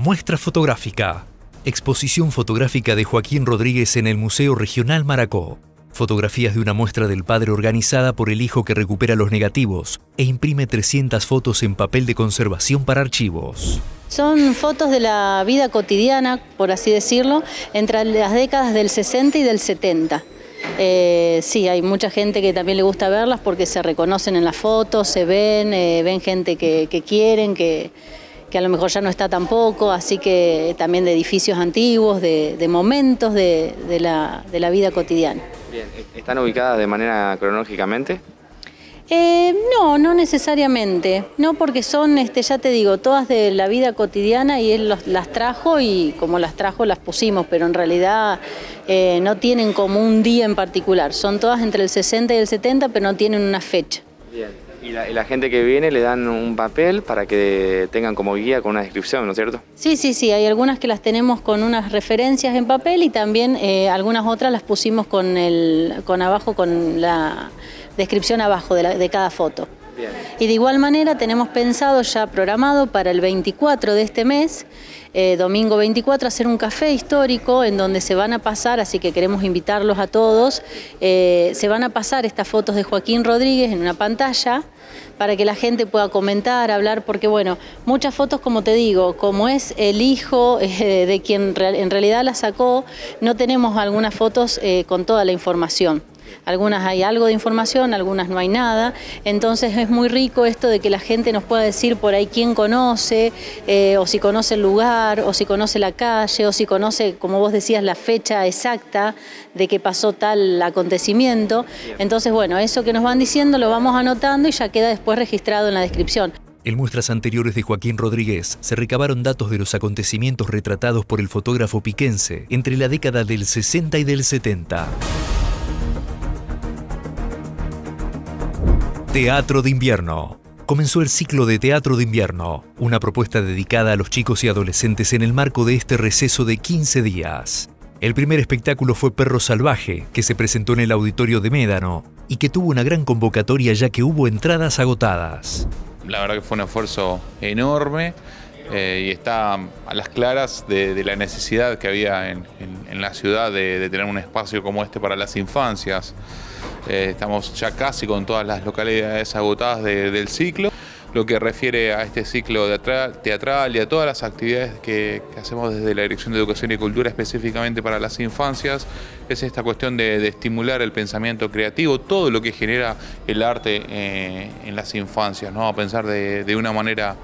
Muestra fotográfica. Exposición fotográfica de Joaquín Rodríguez en el Museo Regional Maracó. Fotografías de una muestra del padre organizada por el hijo que recupera los negativos e imprime 300 fotos en papel de conservación para archivos. Son fotos de la vida cotidiana, por así decirlo, entre las décadas del 60 y del 70. Sí, hay mucha gente que también le gusta verlas porque se reconocen en las fotos, se ven gente que quieren, que a lo mejor ya no está tampoco, así que también de edificios antiguos, de momentos de la vida cotidiana. Bien, ¿están ubicadas de manera cronológicamente? No necesariamente, no, porque son, ya te digo, todas de la vida cotidiana y él las trajo y como las trajo las pusimos, pero en realidad no tienen como un día en particular, son todas entre el 60 y el 70, pero no tienen una fecha. Bien. Y la gente que viene le dan un papel para que tengan como guía con una descripción, ¿no es cierto? Sí, hay algunas que las tenemos con unas referencias en papel y también algunas otras las pusimos con abajo, con la descripción abajo de cada foto. Bien. Y de igual manera tenemos pensado ya programado para el 24 de este mes, domingo 24, hacer un café histórico en donde se van a pasar, así que queremos invitarlos a todos, se van a pasar estas fotos de Joaquín Rodríguez en una pantalla para que la gente pueda comentar, hablar, porque bueno, muchas fotos, como te digo, como es el hijo de quien en realidad la sacó, no tenemos algunas fotos con toda la información. Algunas hay algo de información, algunas no hay nada, entonces es muy rico esto de que la gente nos pueda decir por ahí quién conoce, o si conoce el lugar, o si conoce la calle, o si conoce, como vos decías, la fecha exacta de que pasó tal acontecimiento. Entonces, bueno, eso que nos van diciendo lo vamos anotando y ya queda después registrado en la descripción. En muestras anteriores de Joaquín Rodríguez se recabaron datos de los acontecimientos retratados por el fotógrafo piquense entre la década del 60 y del 70. Teatro de Invierno. Comenzó el ciclo de Teatro de Invierno, una propuesta dedicada a los chicos y adolescentes en el marco de este receso de 15 días. El primer espectáculo fue Perro Salvaje, que se presentó en el Auditorio de Médano y que tuvo una gran convocatoria ya que hubo entradas agotadas. La verdad que fue un esfuerzo enorme y está a las claras de la necesidad que había en la ciudad de tener un espacio como este para las infancias. Estamos ya casi con todas las localidades agotadas del ciclo. Lo que refiere a este ciclo teatral y a todas las actividades que hacemos desde la Dirección de Educación y Cultura específicamente para las infancias, es esta cuestión de estimular el pensamiento creativo, todo lo que genera el arte en las infancias, ¿no? A pensar de una manera,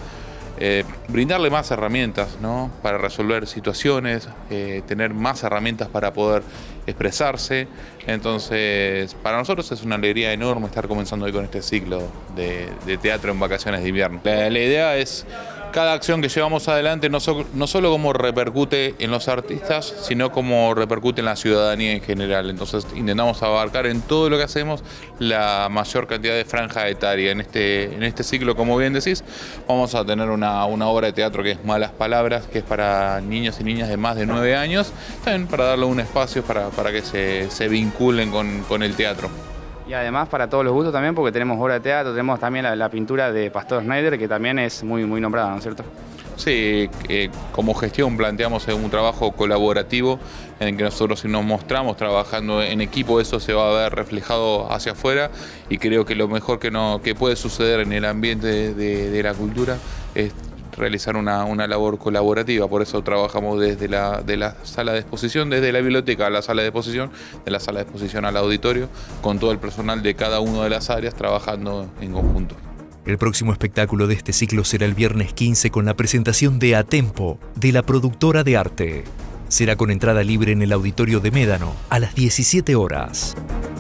brindarle más herramientas, ¿no? Para resolver situaciones, tener más herramientas para poder expresarse. Entonces, para nosotros es una alegría enorme estar comenzando hoy con este ciclo de teatro en vacaciones de invierno. La idea es cada acción que llevamos adelante no solo cómo repercute en los artistas, sino cómo repercute en la ciudadanía en general. Entonces intentamos abarcar en todo lo que hacemos la mayor cantidad de franja etaria. En este ciclo, como bien decís, vamos a tener una obra de teatro que es Malas Palabras, que es para niños y niñas de más de 9 años, también para darle un espacio para que se vinculen con el teatro. Y además para todos los gustos también, porque tenemos obra de teatro, tenemos también la pintura de Pastor Schneider, que también es muy nombrada, ¿no es cierto? Sí, como gestión planteamos un trabajo colaborativo en el que nosotros nos mostramos trabajando en equipo, eso se va a ver reflejado hacia afuera y creo que lo mejor que puede suceder en el ambiente de la cultura es realizar una labor colaborativa. Por eso trabajamos desde la sala de exposición, desde la biblioteca a la sala de exposición, de la sala de exposición al auditorio, con todo el personal de cada una de las áreas trabajando en conjunto. El próximo espectáculo de este ciclo será el viernes 15 con la presentación de A Tempo, de la productora de arte. Será con entrada libre en el Auditorio de Médano a las 17 horas.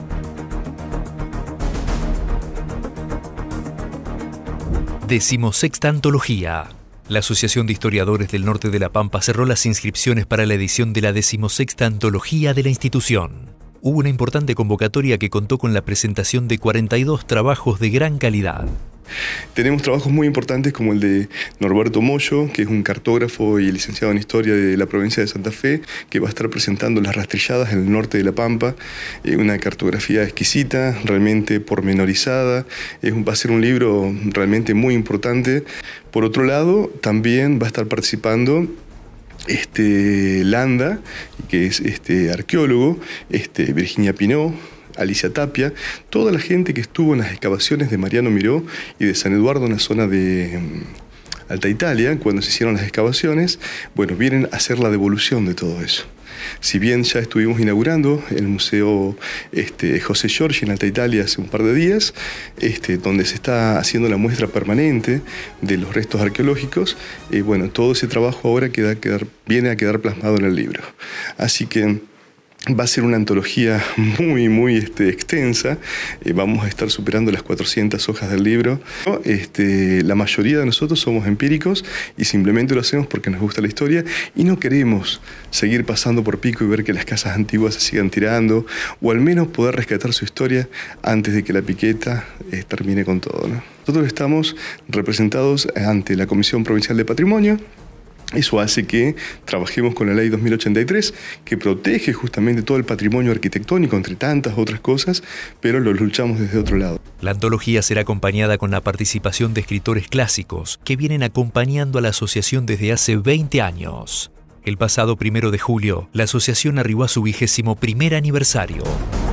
Decimosexta Antología. La Asociación de Historiadores del Norte de La Pampa cerró las inscripciones para la edición de la 16ª Antología de la institución. Hubo una importante convocatoria que contó con la presentación de 42 trabajos de gran calidad. Tenemos trabajos muy importantes como el de Norberto Moyo, que es un cartógrafo y licenciado en Historia de la provincia de Santa Fe, que va a estar presentando las rastrilladas en el norte de La Pampa. Una cartografía exquisita, realmente pormenorizada. Va a ser un libro realmente muy importante. Por otro lado, también va a estar participando Landa, que es arqueólogo, Virginia Pinó, Alicia Tapia, toda la gente que estuvo en las excavaciones de Mariano Miró y de San Eduardo en la zona de Alta Italia, cuando se hicieron las excavaciones, bueno, vienen a hacer la devolución de todo eso. Si bien ya estuvimos inaugurando el Museo José Giorgi en Alta Italia hace un par de días, donde se está haciendo la muestra permanente de los restos arqueológicos, bueno, todo ese trabajo ahora viene a quedar plasmado en el libro. Así que va a ser una antología muy extensa. Vamos a estar superando las 400 hojas del libro. La mayoría de nosotros somos empíricos y simplemente lo hacemos porque nos gusta la historia y no queremos seguir pasando por Pico y ver que las casas antiguas se sigan tirando, o al menos poder rescatar su historia antes de que la piqueta termine con todo, ¿no? Nosotros estamos representados ante la Comisión Provincial de Patrimonio. Eso hace que trabajemos con la Ley 2083, que protege justamente todo el patrimonio arquitectónico, entre tantas otras cosas, pero lo luchamos desde otro lado. La antología será acompañada con la participación de escritores clásicos que vienen acompañando a la asociación desde hace 20 años. El pasado 1 de julio, la asociación arribó a su 21º aniversario.